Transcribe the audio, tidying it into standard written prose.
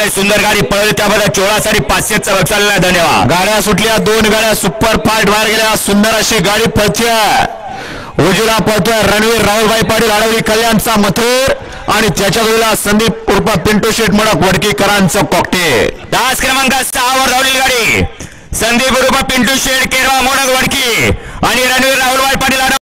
अतिशय सुंदर गाडी पळवली त्याबद्दल चोळासाठी 500चा बक्षाला धन्यवाद। गाड्या सुटल्या, 2 गाड्या सुपर फास्ट बाहेर गेल्या। सुंदर अशी गाडी पळते, उजवीला पळतोय रणवीर राहुलभाई पाटील आडवली कल्याणचा मथुर आणि त्याच्या जोडीला संदीप उर्फ पिंटू शेठ मडक वडकीकरांचं कॉकटेल। तास क्रमांक 6 वर धावलेली गाडी संदीप उर्फ पिंटू शेठ केरवा मोडक वडकी आणि रणवीर राहुलभाई पाटील